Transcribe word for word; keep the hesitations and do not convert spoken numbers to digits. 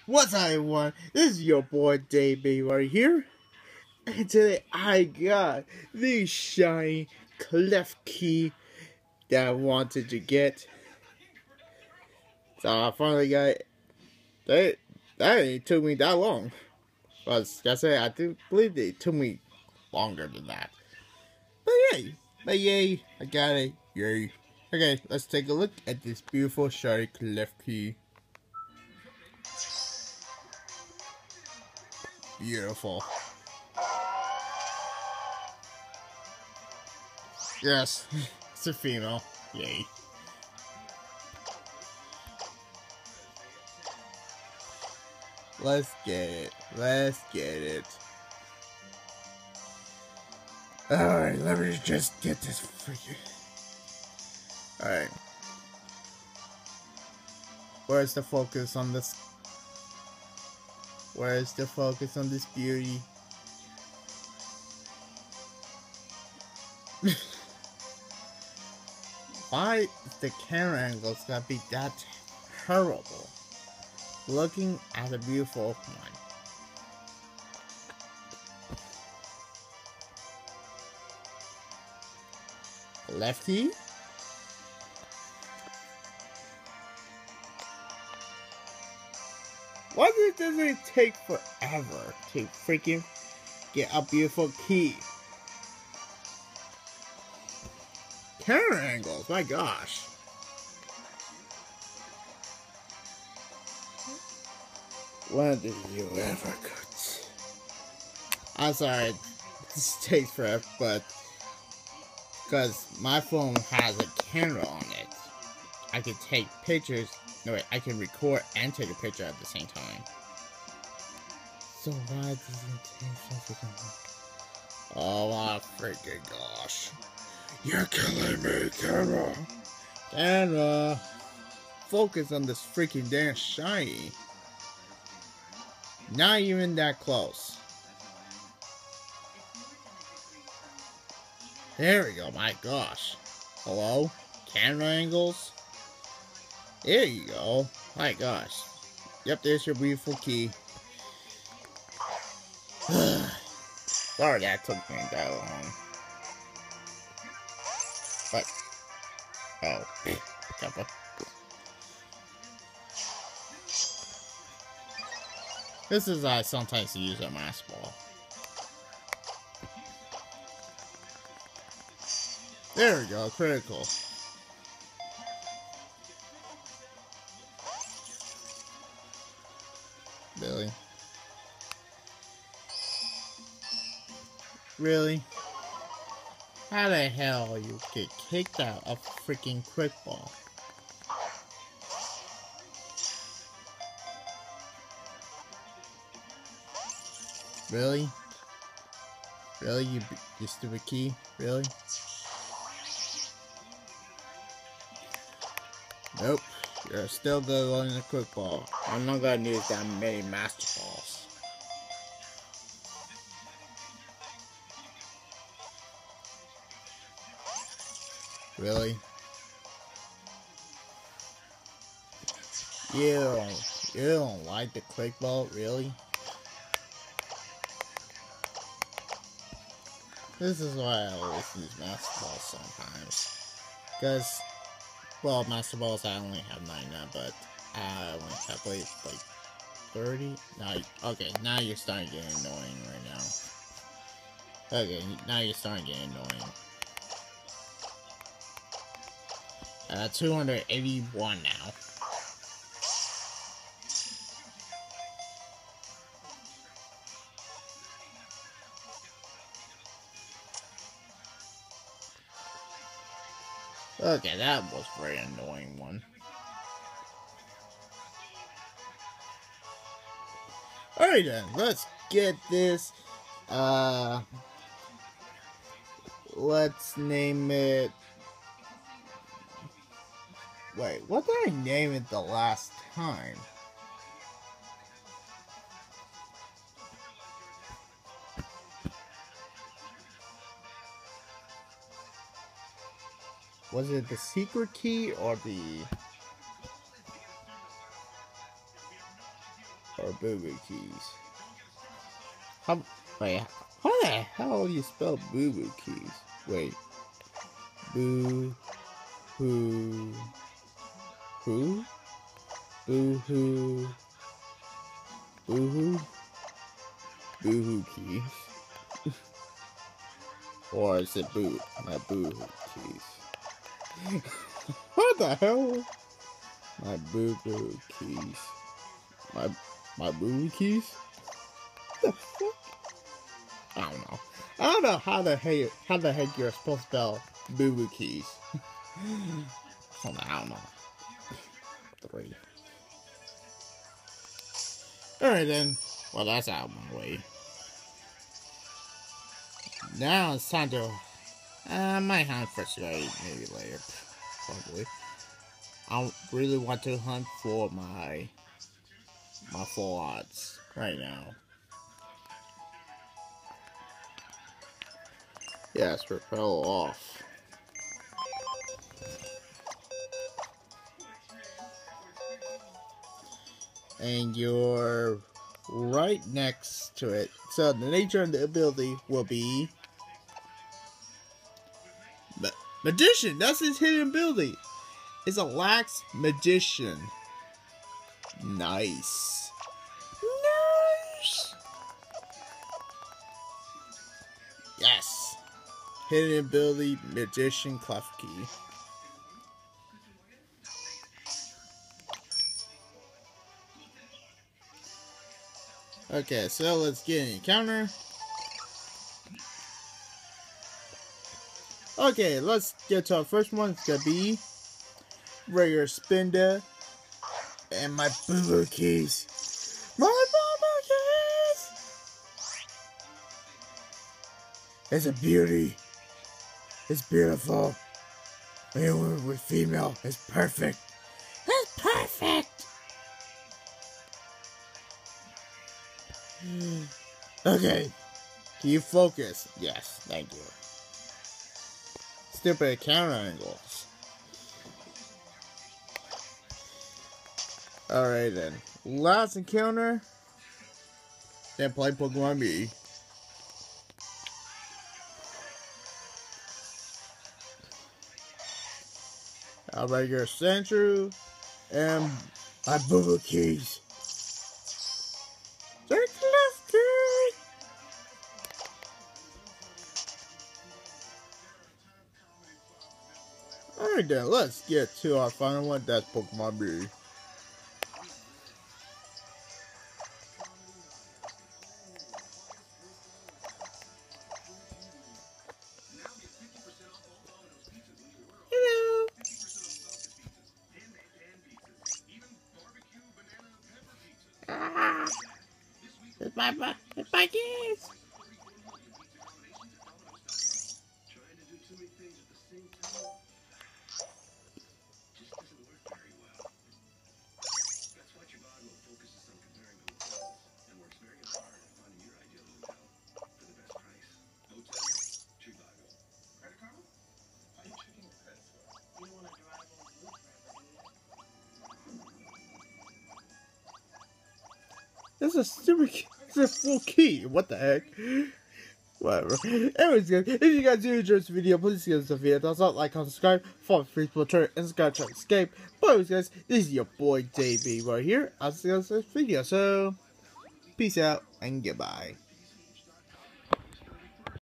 What's up, everyone? This is your boy Dave Baby right here, and today I got the shiny Klefki that I wanted to get. So I finally got it. That, that ain't took me that long. But that's it. I do believe it took me longer than that. But yay! But yay! I got it. Yay! Okay, let's take a look at this beautiful shiny Klefki. Beautiful. Yes, it's a female. Yay. Let's get it. Let's get it. Alright, let me just get this freaking. Alright. Where's the focus on this? Where's the focus on this beauty? Why is the camera angles gotta be that terrible? Looking at a beautiful one. Lefty? Why does it take forever to freaking get a beautiful key? Camera angles, my gosh. When did you ever cut? I'm sorry, this takes forever, but because my phone has a camera on it, I can take pictures. No wait, I can record and take a picture at the same time. So why does it take so freaking long? Oh my freaking gosh! You're killing me, camera. Camera, focus on this freaking damn shiny. Not even that close. There we go, my gosh. Hello? Camera angles? There you go. My gosh. Yep, there's your beautiful key. Sorry that took me that long. But, oh, careful. This is I uh, sometimes use a master ball. There we go, critical. Really? Really? How the hell you get kicked out of freaking quick ball? Really? Really? You, you stupid key? Really? Nope. You're still good on the quick ball. I'm not gonna use that many master balls. Really? You don't, you don't like the quick ball? Really? This is why I always use master balls sometimes. Because, well, master balls I only have ninety-nine, but I only have like, like thirty? Now, okay, now you're starting to get annoying right now. Okay, now you're starting to get annoying. Uh, two hundred eighty-one now. Okay, that was a very annoying one. Alright then, let's get this, uh, let's name it, wait, what did I name it the last time? Was it the secret key or the... or Boo Boo Keys? How, wait, how the hell do you spell Boo Boo Keys? Wait. Boo Hoo Who? Boo Hoo Boo Hoo Boo Hoo Keys. Or is it Boo? My Boo Hoo Keys. What the hell? My Boo Boo Keys. My my Boo Boo Keys? What the fuck? I don't know. I don't know how the heck how the heck you're supposed to spell Boo Boo Keys. Something I don't know. Three. Alright then. Well, that's out of my way. Now it's time to. I might hunt for straight, maybe later. Probably. I really want to hunt for my my full odds right now. Yes, repel off. And you're right next to it. So the nature of the ability will be Ma Magician. That's his hidden ability. It's a lax magician. Nice. Nice. Yes. Hidden ability, magician, clef key. Okay, so let's get an encounter. Okay, let's get to our first one. It's gonna be regular Spinda and my Boo Boo Keys. My Boo Boo Keys! It's a beauty. It's beautiful. Anyone with female is perfect. It's perfect! Okay. Can you focus? Yes, thank you. Stupid camera angles. Alright then. Last encounter. Then play Pokemon Me. Our regular Sandshrew and my Boo Boo Keys. They're left key. Alright then, let's get to our final one. That's Pokemon B. It's my, my, it's my keys! This is a stupid key. It's a full key. What the heck? Whatever. Anyways, guys, if you guys do enjoy this video, please give us a video thumbs up, like, comment, subscribe, follow Facebook, Twitter, Instagram, try to escape. But anyways, guys, this is your boy J B right here. I'll see you guys in this video. So, peace out and goodbye.